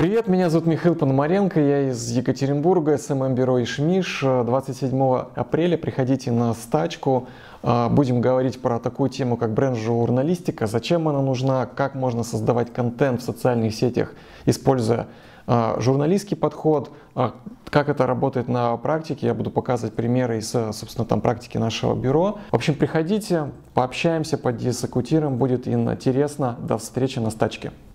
Привет, меня зовут Михаил Пономаренко, я из Екатеринбурга, СММ-бюро Ишмиш. 27 апреля приходите на стачку. Будем говорить про такую тему, как бренд-журналистика, зачем она нужна, как можно создавать контент в социальных сетях, используя журналистский подход, как это работает на практике. Я буду показывать примеры из, собственно, там практики нашего бюро. В общем, приходите, пообщаемся, подискутируем, будет интересно. До встречи на стачке.